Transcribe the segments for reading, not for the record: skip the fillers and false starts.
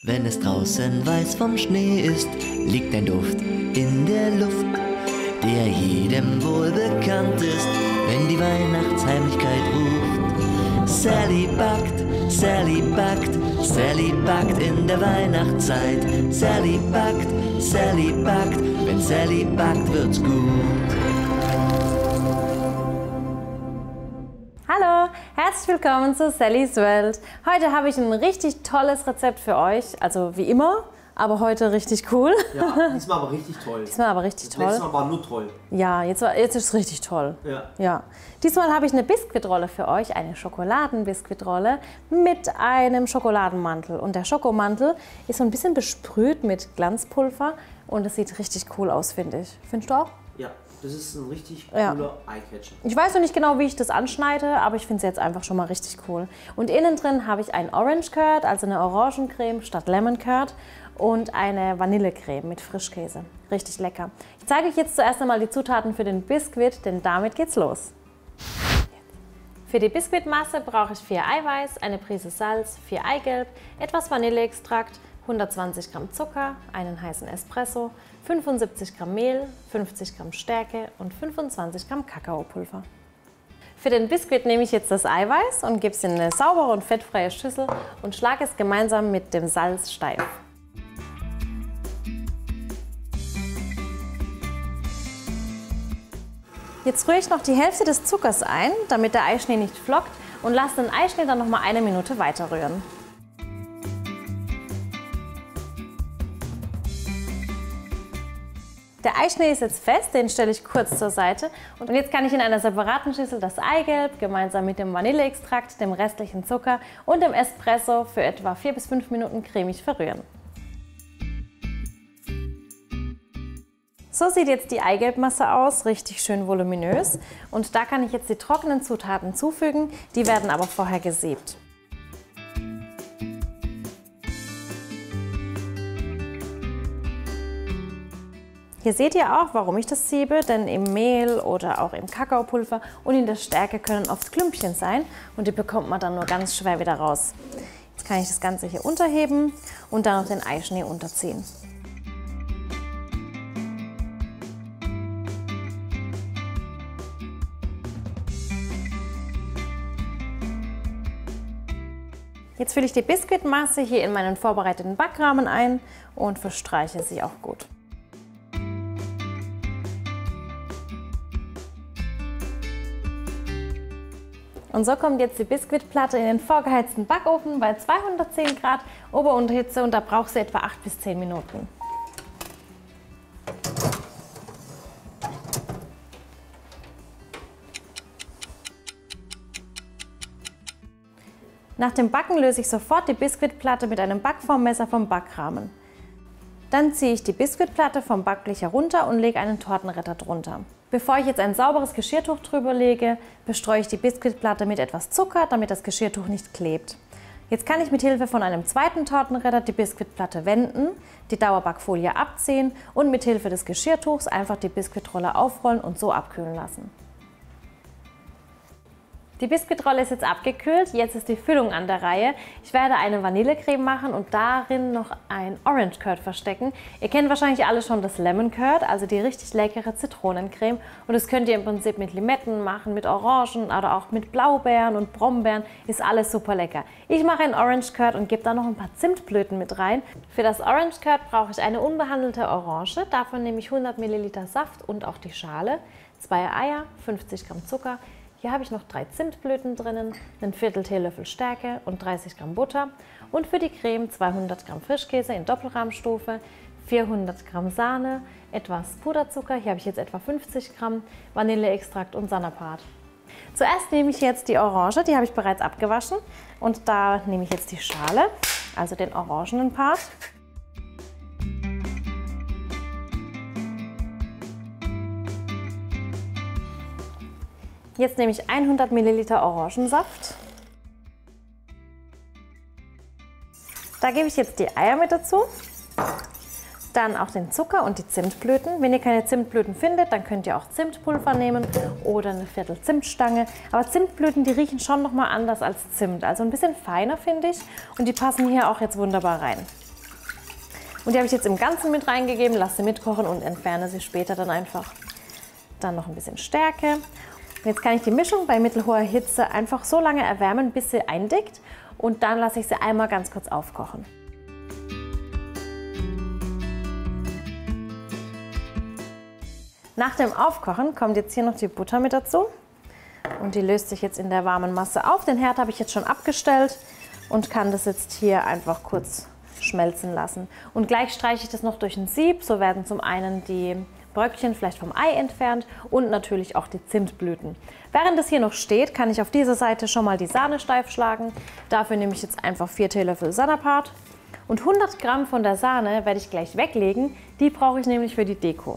Wenn es draußen weiß vom Schnee ist, liegt ein Duft in der Luft, der jedem wohl bekannt ist, wenn die Weihnachtsheimlichkeit ruft. Sally backt, Sally backt, Sally backt in der Weihnachtszeit. Sally backt, wenn Sally backt, wird's gut. Hallo, herzlich willkommen zu Sallys Welt. Heute habe ich ein richtig tolles Rezept für euch, also wie immer, aber heute richtig cool. Ja, diesmal aber richtig toll. Diesmal aber richtig toll. Letztes Mal war nur toll. Ja, jetzt ist es richtig toll. Ja. Diesmal habe ich eine Biskuitrolle für euch, eine Schokoladenbiskuitrolle mit einem Schokoladenmantel. Und der Schokomantel ist so ein bisschen besprüht mit Glanzpulver und es sieht richtig cool aus, finde ich. Findest du auch? Ja, das ist ein richtig cooler Eyecatcher. Ich weiß noch nicht genau, wie ich das anschneide, aber ich finde es jetzt einfach schon mal richtig cool. Und innen drin habe ich ein Orange Curd, also eine Orangencreme statt Lemon Curd und eine Vanillecreme mit Frischkäse. Richtig lecker. Ich zeige euch jetzt zuerst einmal die Zutaten für den Biskuit, denn damit geht's los. Für die Biskuitmasse brauche ich 4 Eiweiß, eine Prise Salz, 4 Eigelb, etwas Vanilleextrakt, 120 Gramm Zucker, einen heißen Espresso, 75 Gramm Mehl, 50 Gramm Stärke und 25 Gramm Kakaopulver. Für den Biskuit nehme ich jetzt das Eiweiß und gebe es in eine saubere und fettfreie Schüssel und schlage es gemeinsam mit dem Salz steif. Jetzt rühre ich noch die Hälfte des Zuckers ein, damit der Eischnee nicht flockt, und lasse den Eischnee dann noch mal eine Minute weiter rühren. Der Eischnee ist jetzt fest, den stelle ich kurz zur Seite. Und jetzt kann ich in einer separaten Schüssel das Eigelb gemeinsam mit dem Vanilleextrakt, dem restlichen Zucker und dem Espresso für etwa 4 bis 5 Minuten cremig verrühren. So sieht jetzt die Eigelbmasse aus, richtig schön voluminös. Und da kann ich jetzt die trockenen Zutaten zufügen, die werden aber vorher gesiebt. Hier seht ihr auch, warum ich das siebe, denn im Mehl oder auch im Kakaopulver und in der Stärke können oft Klümpchen sein und die bekommt man dann nur ganz schwer wieder raus. Jetzt kann ich das Ganze hier unterheben und dann noch den Eischnee unterziehen. Jetzt fülle ich die Biskuitmasse hier in meinen vorbereiteten Backrahmen ein und verstreiche sie auch gut. Und so kommt jetzt die Biskuitplatte in den vorgeheizten Backofen bei 210 Grad Ober-Unterhitze und da braucht sie etwa 8 bis 10 Minuten. Nach dem Backen löse ich sofort die Biskuitplatte mit einem Backformmesser vom Backrahmen. Dann ziehe ich die Biskuitplatte vom Backblech herunter und lege einen Tortenretter drunter. Bevor ich jetzt ein sauberes Geschirrtuch drüber lege, bestreue ich die Biskuitplatte mit etwas Zucker, damit das Geschirrtuch nicht klebt. Jetzt kann ich mit Hilfe von einem zweiten Tortenretter die Biskuitplatte wenden, die Dauerbackfolie abziehen und mit Hilfe des Geschirrtuchs einfach die Biskuitrolle aufrollen und so abkühlen lassen. Die Biskuitrolle ist jetzt abgekühlt, jetzt ist die Füllung an der Reihe. Ich werde eine Vanillecreme machen und darin noch ein Orange Curd verstecken. Ihr kennt wahrscheinlich alle schon das Lemon Curd, also die richtig leckere Zitronencreme. Und das könnt ihr im Prinzip mit Limetten machen, mit Orangen oder auch mit Blaubeeren und Brombeeren. Ist alles super lecker. Ich mache ein Orange Curd und gebe da noch ein paar Zimtblüten mit rein. Für das Orange Curd brauche ich eine unbehandelte Orange. Davon nehme ich 100 Milliliter Saft und auch die Schale, 2 Eier, 50 Gramm Zucker. Hier habe ich noch 3 Zimtblüten drinnen, einen Viertel Teelöffel Stärke und 30 Gramm Butter. Und für die Creme 200 Gramm Frischkäse in Doppelrahmstufe, 400 Gramm Sahne, etwas Puderzucker, hier habe ich jetzt etwa 50 Gramm, Vanilleextrakt und Sanapat. Zuerst nehme ich jetzt die Orange, die habe ich bereits abgewaschen. Und da nehme ich jetzt die Schale, also den orangenen Part. Jetzt nehme ich 100 Milliliter Orangensaft. Da gebe ich jetzt die Eier mit dazu. Dann auch den Zucker und die Zimtblüten. Wenn ihr keine Zimtblüten findet, dann könnt ihr auch Zimtpulver nehmen oder eine Viertel Zimtstange. Aber Zimtblüten, die riechen schon nochmal anders als Zimt. Also ein bisschen feiner, finde ich. Und die passen hier auch jetzt wunderbar rein. Und die habe ich jetzt im Ganzen mit reingegeben, lasse sie mitkochen und entferne sie später dann einfach. Dann noch ein bisschen Stärke. Und jetzt kann ich die Mischung bei mittelhoher Hitze einfach so lange erwärmen, bis sie eindickt. Und dann lasse ich sie einmal ganz kurz aufkochen. Nach dem Aufkochen kommt jetzt hier noch die Butter mit dazu. Und die löst sich jetzt in der warmen Masse auf. Den Herd habe ich jetzt schon abgestellt und kann das jetzt hier einfach kurz schmelzen lassen. Und gleich streiche ich das noch durch ein Sieb. So werden zum einen die Bröckchen vielleicht vom Ei entfernt und natürlich auch die Zimtblüten. Während das hier noch steht, kann ich auf dieser Seite schon mal die Sahne steif schlagen. Dafür nehme ich jetzt einfach 4 Teelöffel Sanapat. Und 100 Gramm von der Sahne werde ich gleich weglegen. Die brauche ich nämlich für die Deko.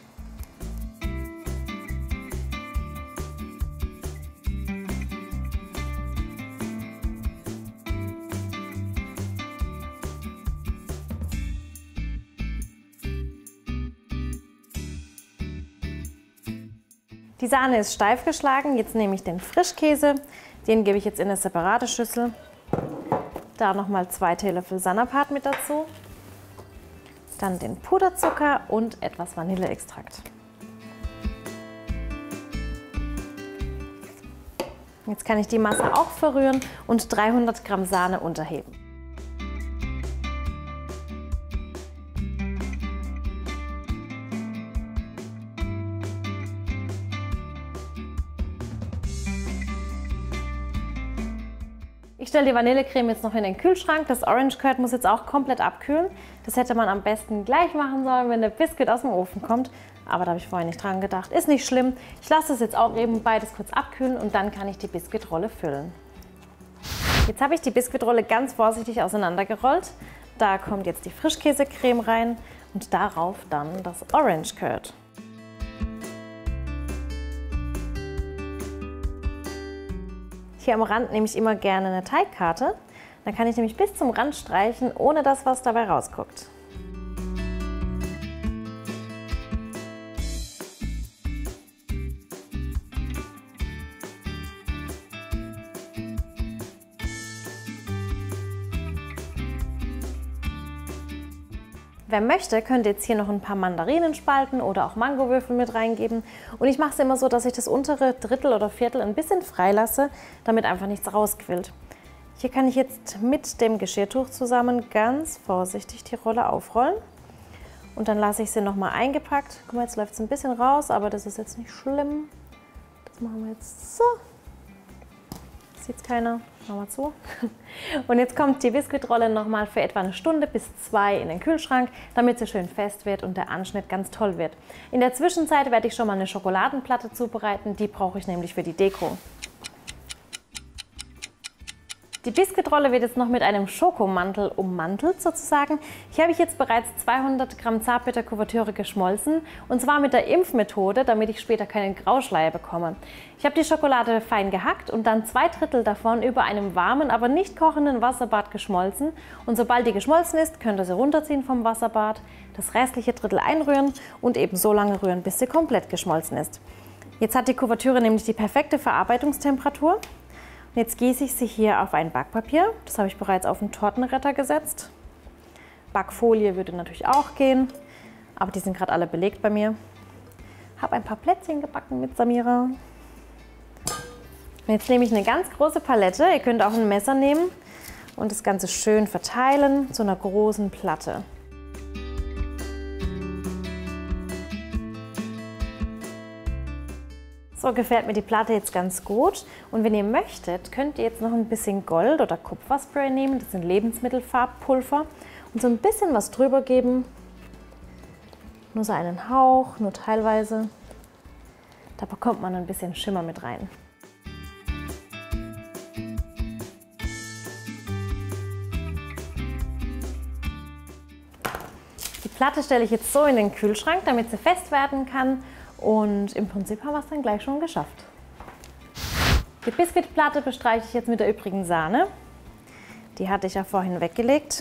Die Sahne ist steif geschlagen, jetzt nehme ich den Frischkäse, den gebe ich jetzt in eine separate Schüssel. Da nochmal 2 Teelöffel Sanapat mit dazu, dann den Puderzucker und etwas Vanilleextrakt. Jetzt kann ich die Masse auch verrühren und 300 Gramm Sahne unterheben. Ich stelle die Vanillecreme jetzt noch in den Kühlschrank. Das Orange Curd muss jetzt auch komplett abkühlen. Das hätte man am besten gleich machen sollen, wenn der Biskuit aus dem Ofen kommt. Aber da habe ich vorher nicht dran gedacht. Ist nicht schlimm. Ich lasse das jetzt auch eben beides kurz abkühlen und dann kann ich die Biskuitrolle füllen. Jetzt habe ich die Biskuitrolle ganz vorsichtig auseinandergerollt. Da kommt jetzt die Frischkäsecreme rein und darauf dann das Orange Curd. Hier am Rand nehme ich immer gerne eine Teigkarte. Dann kann ich nämlich bis zum Rand streichen, ohne dass was dabei rausguckt. Wer möchte, könnte jetzt hier noch ein paar Mandarinenspalten oder auch Mangowürfel mit reingeben. Und ich mache es immer so, dass ich das untere Drittel oder Viertel ein bisschen frei lasse, damit einfach nichts rausquillt. Hier kann ich jetzt mit dem Geschirrtuch zusammen ganz vorsichtig die Rolle aufrollen. Und dann lasse ich sie nochmal eingepackt. Guck mal, jetzt läuft es ein bisschen raus, aber das ist jetzt nicht schlimm. Das machen wir jetzt so. Sieht keiner. Machen wir zu. Und jetzt kommt die Biskuitrolle nochmal für etwa 1 Stunde bis 2 in den Kühlschrank, damit sie schön fest wird und der Anschnitt ganz toll wird. In der Zwischenzeit werde ich schon mal eine Schokoladenplatte zubereiten, die brauche ich nämlich für die Deko. Die Biskuitrolle wird jetzt noch mit einem Schokomantel ummantelt sozusagen. Hier habe ich jetzt bereits 200 Gramm Zartbitterkuvertüre geschmolzen und zwar mit der Impfmethode, damit ich später keinen Grauschleier bekomme. Ich habe die Schokolade fein gehackt und dann 2/3 davon über einem warmen, aber nicht kochenden Wasserbad geschmolzen. Und sobald die geschmolzen ist, könnt ihr sie runterziehen vom Wasserbad, das restliche Drittel einrühren und eben so lange rühren, bis sie komplett geschmolzen ist. Jetzt hat die Kuvertüre nämlich die perfekte Verarbeitungstemperatur. Jetzt gieße ich sie hier auf ein Backpapier. Das habe ich bereits auf einen Tortenretter gesetzt. Backfolie würde natürlich auch gehen, aber die sind gerade alle belegt bei mir. Habe ein paar Plätzchen gebacken mit Samira. Jetzt nehme ich eine ganz große Palette. Ihr könnt auch ein Messer nehmen und das Ganze schön verteilen zu einer großen Platte. So gefällt mir die Platte jetzt ganz gut. Und wenn ihr möchtet, könnt ihr jetzt noch ein bisschen Gold- oder Kupferspray nehmen. Das sind Lebensmittelfarbpulver. Und so ein bisschen was drüber geben. Nur so einen Hauch, nur teilweise. Da bekommt man ein bisschen Schimmer mit rein. Die Platte stelle ich jetzt so in den Kühlschrank, damit sie fest werden kann. Und im Prinzip haben wir es dann gleich schon geschafft. Die Biskuitplatte bestreiche ich jetzt mit der übrigen Sahne. Die hatte ich ja vorhin weggelegt.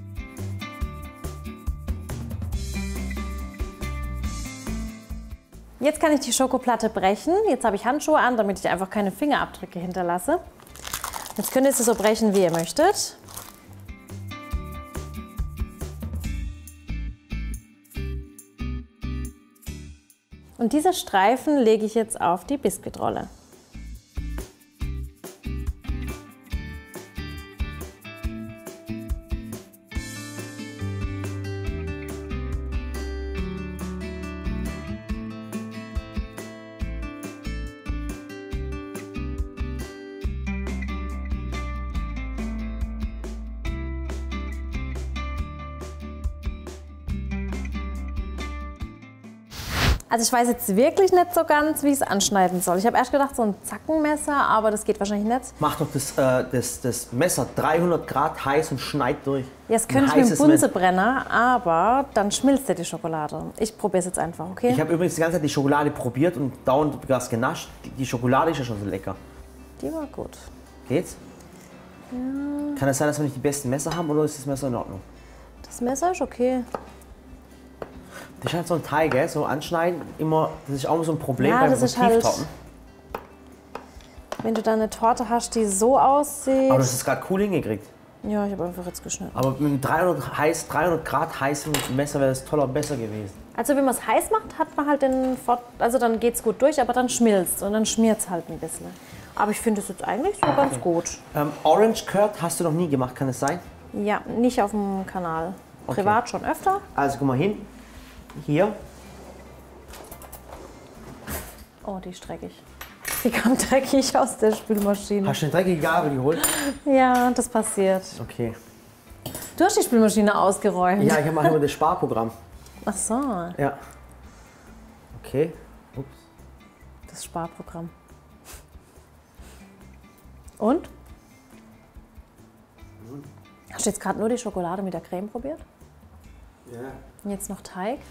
Jetzt kann ich die Schokoplatte brechen. Jetzt habe ich Handschuhe an, damit ich einfach keine Fingerabdrücke hinterlasse. Jetzt könnt ihr sie so brechen, wie ihr möchtet. Und diese Streifen lege ich jetzt auf die Biskuitrolle. Also ich weiß jetzt wirklich nicht so ganz, wie ich es anschneiden soll. Ich habe erst gedacht, so ein Zackenmesser, aber das geht wahrscheinlich nicht. Mach doch das Messer 300 Grad heiß und schneid durch. Ja, das könnte ich mit dem Bunsenbrenner, aber dann schmilzt ja die Schokolade. Ich probiere es jetzt einfach, okay? Ich habe übrigens die ganze Zeit die Schokolade probiert und dauernd was genascht. Die Schokolade ist ja schon so lecker. Die war gut. Geht's? Ja. Kann es sein, dass wir nicht die besten Messer haben oder ist das Messer in Ordnung? Das Messer ist okay. Das ist halt so ein Teig, gell? So anschneiden, immer, das ist auch so ein Problem ja, bei das ist halt, Tieftorten. wenn du da eine Torte hast, die so aussieht. Aber du hast es gerade cool hingekriegt. Ja, ich habe einfach jetzt geschnitten. Aber mit einem 300 Grad heißem Messer wäre das toller besser gewesen. Also wenn man es heiß macht, hat man halt also dann geht es gut durch, aber dann schmilzt und dann schmiert es halt ein bisschen. Aber ich finde es jetzt eigentlich so ganz gut. Orange Curd hast du noch nie gemacht, kann es sein? Ja, nicht auf dem Kanal. Privat schon öfter. Also guck mal hin. Hier. Oh, die ist dreckig. Die kam dreckig aus der Spülmaschine. Hast du eine dreckige Gabel geholt? Ja, das passiert. Okay. Du hast die Spülmaschine ausgeräumt. Ja, ich mache immer das Sparprogramm. Ach so. Ja. Okay. Ups. Das Sparprogramm. Und? Hast du jetzt gerade nur die Schokolade mit der Creme probiert? Ja. Und jetzt noch Teig?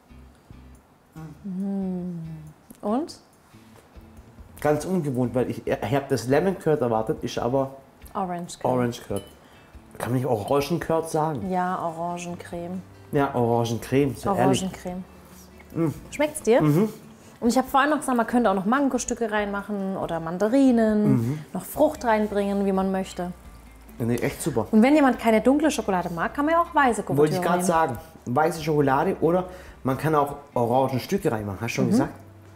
Und? Ganz ungewohnt, weil ich habe das Lemon Curd erwartet, ist aber Orange Curd. Orange Curd. Kann man nicht Orangen Curd sagen? Ja, Orangencreme. Ja, Orangencreme, so ehrlich. Orangencreme. Schmeckt's dir? Und ich habe vorhin noch gesagt, man könnte auch noch Mangostücke reinmachen oder Mandarinen, noch Frucht reinbringen, wie man möchte. Nee, echt super. Und wenn jemand keine dunkle Schokolade mag, kann man ja auch weiße Kuvertüre Wollte ich gerade sagen. Weiße Schokolade oder man kann auch Orangenstücke reinmachen. Hast du schon gesagt?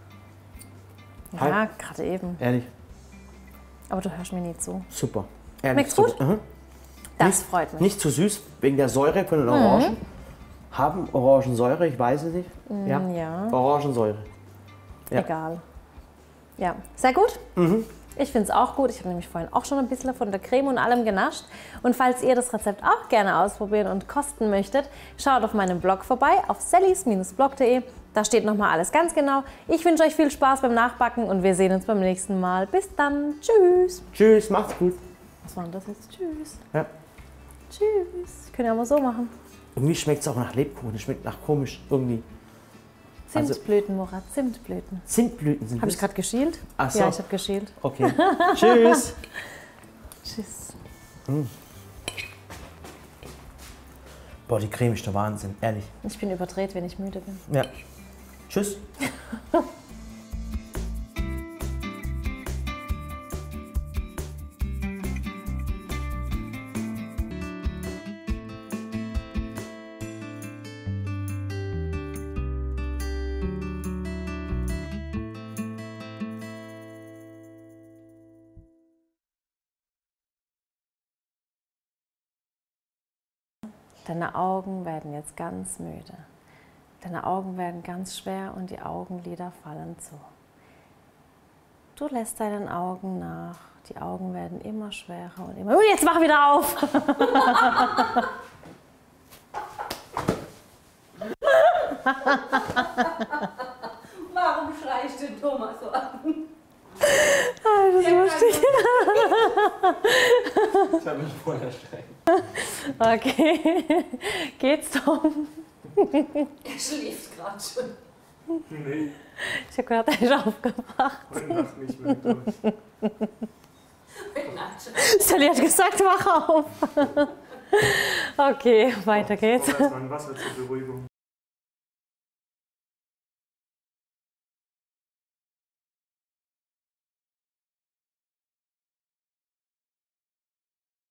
Ja, gerade eben. Ehrlich. Aber du hörst mir nie zu. Super. Ehrlich, Schmeckt's gut? Mhm. Das freut mich. Nicht zu süß, wegen der Säure von den Orangen. Haben Orangensäure, ich weiß es nicht. Ja. Orangensäure. Ja. Egal. Ja, sehr gut. Ich finde es auch gut. Ich habe nämlich vorhin auch schon ein bisschen von der Creme und allem genascht. Und falls ihr das Rezept auch gerne ausprobieren und kosten möchtet, schaut auf meinem Blog vorbei auf sallys-blog.de. Da steht nochmal alles ganz genau. Ich wünsche euch viel Spaß beim Nachbacken und wir sehen uns beim nächsten Mal. Bis dann. Tschüss. Tschüss, macht's gut. Was war denn das jetzt? Tschüss. Ja. Tschüss. Können ja mal so machen. Irgendwie schmeckt es auch nach Lebkuchen. Es schmeckt nach komisch irgendwie. Zimtblüten, Murat, Zimtblüten. Zimtblüten sind Habe ich gerade geschielt? Ach so. Ja, ich habe geschielt. Okay. Tschüss. Tschüss. Boah, die Creme ist der Wahnsinn, ehrlich. Ich bin überdreht, wenn ich müde bin. Ja. Tschüss. Deine Augen werden jetzt ganz müde. Deine Augen werden ganz schwer und die Augenlider fallen zu. Du lässt deinen Augen nach. Die Augen werden immer schwerer und immer... Jetzt mach wieder auf! Warum schreist du Thomas so an? Das ist lustig. Ich habe mich vorher schreien. Okay. Geht's, Tom? Er schläft gerade schon. Nee, Ich habe gerade nicht aufgewacht. heute Nacht nicht mehr durch. Heute Nacht schon. Sally hat gesagt, mach auf. Okay, weiter geht's. Erstmal ein Wasser zur Beruhigung.